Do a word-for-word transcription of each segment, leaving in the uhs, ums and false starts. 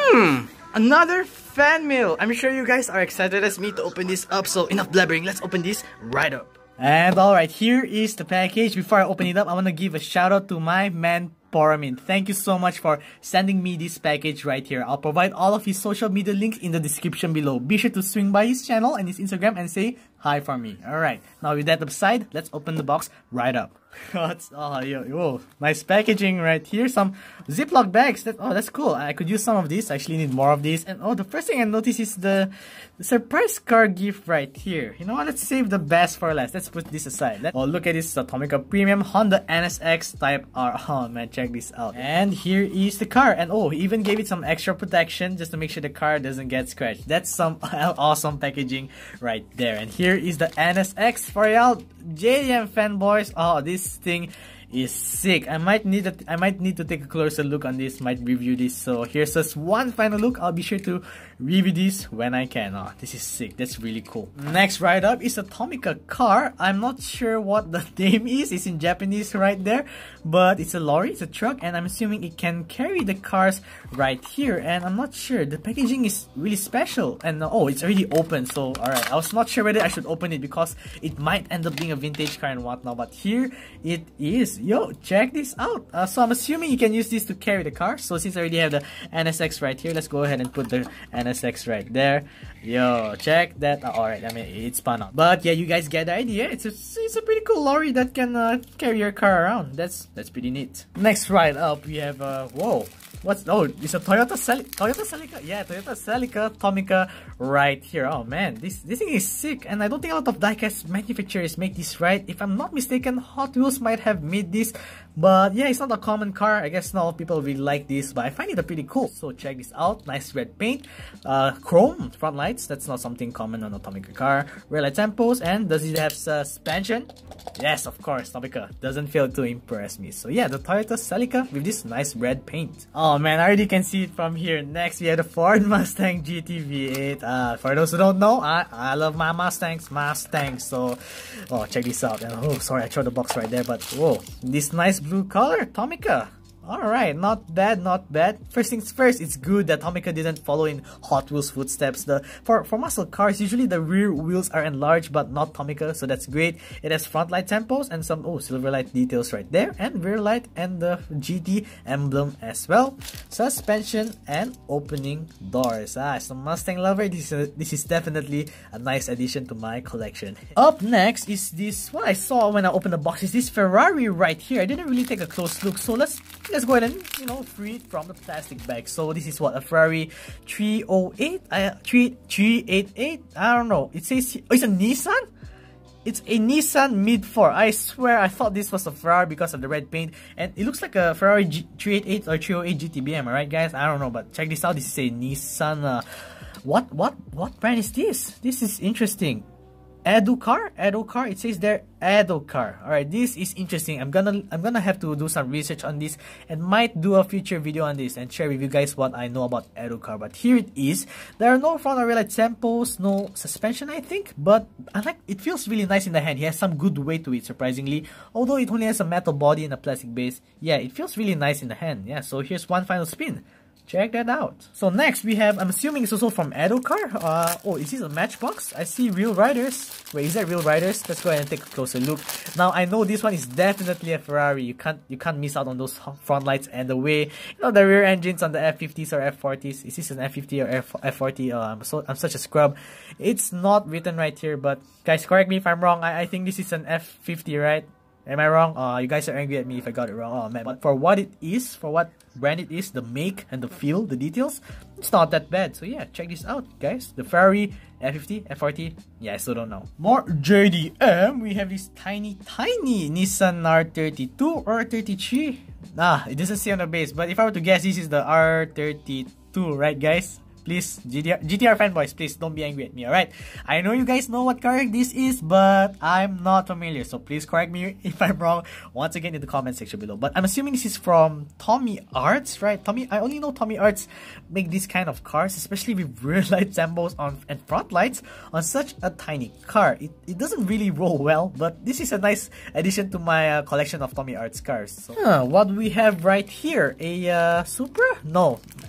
Hmm, another fan mail. I'm sure you guys are excited as me to open this up, so enough blabbering, let's open this right up. And alright, here is the package. Before I open it up, I want to give a shout out to my man Poramin. Thank you so much for sending me this package right here. I'll provide all of his social media links in the description below. Be sure to swing by his channel and his Instagram and say hi for me. Alright, now with that aside, let's open the box right up. What's oh yo, yo nice packaging right here. Some Ziploc bags. That oh that's cool. I could use some of these. I actually need more of these. And oh, the first thing I noticed is the, the surprise car gift right here. You know what? Let's save the best for last. Let's put this aside. Let, oh look at this Atomica Premium Honda N S X Type R. Oh man, check this out. And here is the car. And oh, he even gave it some extra protection just to make sure the car doesn't get scratched. That's some awesome packaging right there. And here is the N S X for y'all J D M fanboys. Oh, this thing is sick. I might need a, I might need to take a closer look on this, might review this. So here's just one final look. I'll be sure to review this when I can. Oh, this is sick. That's really cool. Next right up is a Atomica car. I'm not sure what the name is. It's in Japanese right there, but it's a lorry, it's a truck, and I'm assuming it can carry the cars right here. And I'm not sure. The packaging is really special. And uh, oh, it's already open. So alright, I was not sure whether I should open it because it might end up being a vintage car and whatnot. But here it is. Yo, check this out. Uh, so I'm assuming you can use this to carry the car. So since I already have the N S X right here, let's go ahead and put the N S X right there. Yo, check that. Uh, Alright, I mean, it's spun out. But yeah, you guys get the idea. It's a, it's a pretty cool lorry that can uh, carry your car around. That's that's pretty neat. Next right up, we have, uh, whoa. What's, oh, it's a Toyota Cel Toyota Celica? Yeah, Toyota Celica Atomica right here. Oh man, this this thing is sick, and I don't think a lot of diecast manufacturers make this right. If I'm not mistaken, Hot Wheels might have made this, but yeah, it's not a common car. I guess not all people really like this, but I find it pretty cool. So check this out. Nice red paint, uh, chrome front lights. That's not something common on Atomica car. Rear light tempos, and does it have suspension? Yes, of course. Atomica doesn't fail to impress me. So yeah, the Toyota Celica with this nice red paint. Oh man, I already can see it from here. Next, we have the Ford Mustang G T V eight. Uh, for those who don't know, I, I love my Mustangs, Mustangs. So, oh, check this out. And oh, sorry, I threw the box right there, but whoa, this nice blue color, Atomica. Alright, not bad, not bad. First things first, it's good that Atomica didn't follow in Hot Wheels footsteps. The For, for muscle cars, usually the rear wheels are enlarged, but not Atomica, so that's great. It has front light tempos and some, oh, silver light details right there, and rear light and the G T emblem as well. Suspension and opening doors. Ah, as a Mustang lover, this is, a, this is definitely a nice addition to my collection. Up next is this, what I saw when I opened the box is this Ferrari right here. I didn't really take a close look, so let's Let's go ahead and, you know, free it from the plastic bag. So this is what, a Ferrari three oh eight? Uh, three eighty-eight? I don't know. It says, oh, it's a Nissan? It's a Nissan Mid four. I swear I thought this was a Ferrari because of the red paint. And it looks like a Ferrari G three eighty-eight or three oh eight G T B, am I right guys? I don't know, but check this out. This is a Nissan. Uh, what, what, what brand is this? This is interesting. Educar? Educar? It says there Educar. Alright, this is interesting. I'm gonna I'm gonna have to do some research on this and might do a future video on this and share with you guys what I know about Educar. But here it is. There are no front or rear light tempos, no suspension I think, but I like it feels really nice in the hand. It has some good weight to it surprisingly. Although it only has a metal body and a plastic base, yeah, it feels really nice in the hand. Yeah, so here's one final spin. Check that out. So next we have, I'm assuming it's also from Educar. Uh, oh, is this a Matchbox? I see Real Riders. Wait, is that Real Riders? Let's go ahead and take a closer look. Now I know this one is definitely a Ferrari. You can't you can't miss out on those front lights and the way, you know, the rear engines on the F fifties or F forties. Is this an F fifty or F forty? Uh, I'm so I'm such a scrub. It's not written right here, but guys, correct me if I'm wrong. I, I think this is an F fifty, right? Am I wrong? Uh, you guys are angry at me if I got it wrong. Oh man, but for what it is, for what brand it is, the make and the feel, the details, it's not that bad. So yeah, check this out, guys. The Ferrari F fifty, F forty, yeah, I still don't know. More J D M, we have this tiny, tiny Nissan R thirty-two or thirty-three. Nah, it doesn't say on the base, but if I were to guess, this is the R thirty-two, right guys? Please, G T R, G T R fanboys, please don't be angry at me, alright? I know you guys know what car this is, but I'm not familiar, so please correct me if I'm wrong once again in the comment section below. But I'm assuming this is from Tommy Arts, right? Tommy, I only know Tommy Arts make these kind of cars, especially with rear light tempos on and front lights on such a tiny car. It, it doesn't really roll well, but this is a nice addition to my uh, collection of Tommy Arts cars. So, huh, what do we have right here? A uh, Supra? No.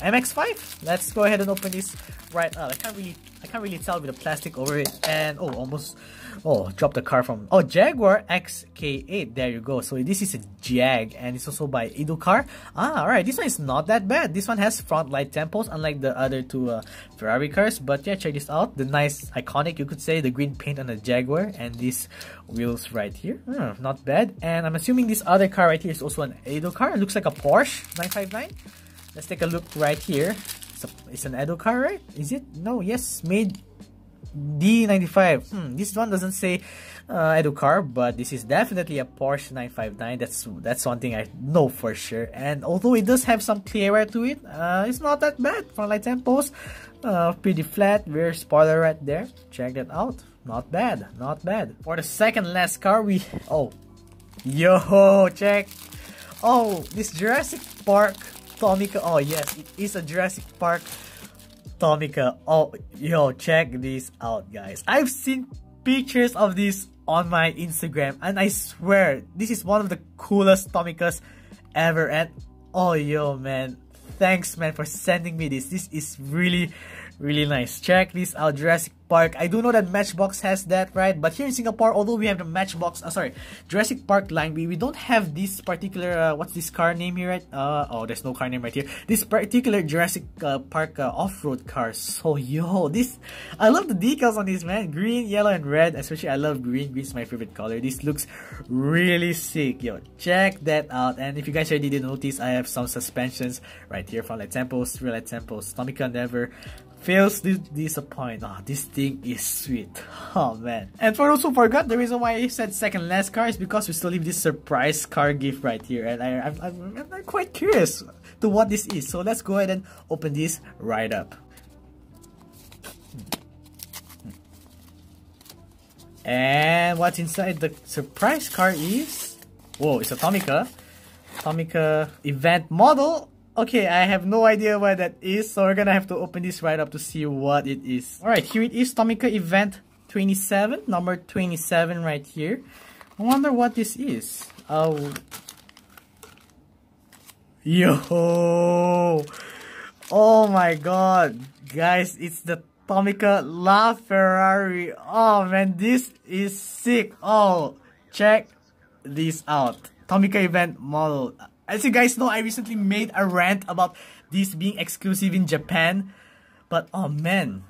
M X five. Let's go ahead and open this right up. I can't really I can't really tell with the plastic over it. And oh, almost oh, dropped the car from oh Jaguar X K eight. There you go. So this is a Jag, and it's also by Educar. Ah, alright. This one is not that bad. This one has front light tempos, unlike the other two uh, Ferrari cars. But yeah, check this out. The nice iconic, you could say, the green paint on the Jaguar, and these wheels right here. Hmm, not bad. And I'm assuming this other car right here is also an Educar. It looks like a Porsche nine five nine. Let's take a look right here. It's, a, it's an Educar, right? Is it? No, yes, made D ninety-five. Hmm, this one doesn't say uh, Educar, but this is definitely a Porsche nine five nine. That's that's one thing I know for sure. And although it does have some clear air to it, uh, it's not that bad. Front light tempos, uh, pretty flat. Rear spoiler right there. Check that out. Not bad, not bad. For the second last car, we oh, yo, check. Oh, this Jurassic Park Tomica. Oh yes, it is a Jurassic Park Tomica. Oh, yo, check this out, guys. I've seen pictures of this on my Instagram, and I swear this is one of the coolest Tomicas ever. And oh, yo, man, thanks, man, for sending me this. This is really, really nice. Check this out, Jurassic Park. I do know that Matchbox has that, right? But here in Singapore, although we have the Matchbox, uh, sorry, Jurassic Park line, we, we don't have this particular, uh, what's this car name here, right? Uh, oh, there's no car name right here. This particular Jurassic uh, Park uh, off-road car. So, yo, this, I love the decals on this, man. Green, yellow, and red. Especially, I love green. Green's my favorite color. This looks really sick, yo. Check that out. And if you guys already did notice, I have some suspensions right here. Front light tempos, rear light tempos. Tomica never fails to disappoint. Oh, this thing is sweet. Oh man. And for those who forgot, the reason why I said second last car is because we still leave this surprise car gift right here, and I, I'm, I'm, I'm quite curious to what this is. So let's go ahead and open this right up. And what's inside the surprise car is, whoa, it's a Tomica. Tomica event model. Okay, I have no idea what that is, so we're gonna have to open this right up to see what it is. Alright, here it is, Tomica Event twenty-seven, number twenty-seven right here. I wonder what this is. Oh, yo! Oh my god, guys, it's the Tomica LaFerrari. Oh man, this is sick. Oh, check this out. Tomica Event model. As you guys know, I recently made a rant about this being exclusive in Japan. But oh man,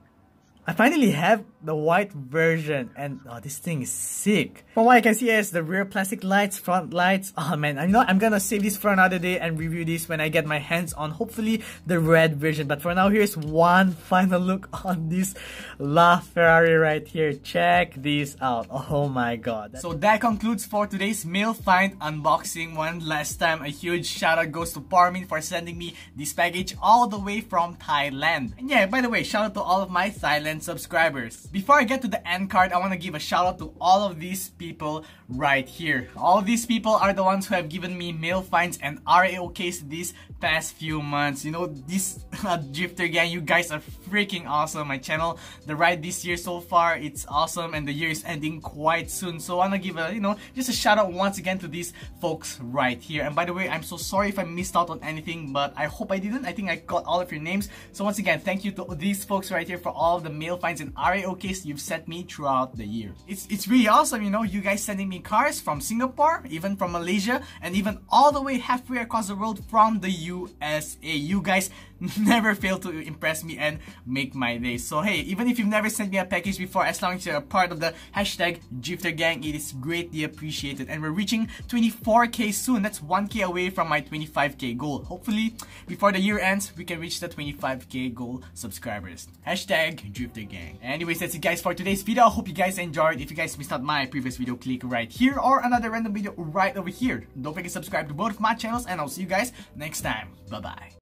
I finally have the white version, and oh, this thing is sick. From what I can see, is the rear plastic lights, front lights. Oh man, I know I'm gonna save this for another day and review this when I get my hands on, hopefully, the red version. But for now, here's one final look on this LaFerrari right here. Check this out. Oh my god. So that concludes for today's mail find unboxing. One last time, a huge shout out goes to Parmin for sending me this package all the way from Thailand. And yeah, by the way, shout out to all of my Thailand subscribers. Before I get to the end card, I want to give a shout out to all of these people right here. All of these people are the ones who have given me mail finds and R A O Ks these past few months. You know, this uh, Drifter Gang, you guys are freaking awesome. My channel, the ride this year so far, it's awesome, and the year is ending quite soon. So I want to give a, you know, just a shout out once again to these folks right here. And by the way, I'm so sorry if I missed out on anything, but I hope I didn't. I think I got all of your names. So once again, thank you to these folks right here for all of the mail finds and R A O Ks you've sent me throughout the year. It's, it's really awesome, you know, you guys sending me cars from Singapore, even from Malaysia, and even all the way halfway across the world from the U S A. You guys never fail to impress me and make my day. So hey, even if you've never sent me a package before, as long as you're a part of the hashtag Drifter Gang, it is greatly appreciated. And we're reaching twenty-four K soon. That's one K away from my twenty-five K goal. Hopefully, before the year ends, we can reach the twenty-five K goal subscribers. Hashtag Drifter Gang. Anyways, that's it guys for today's video. I hope you guys enjoyed. If you guys missed out my previous video, click right here, or another random video right over here. Don't forget to subscribe to both of my channels, and I'll see you guys next time. Bye bye.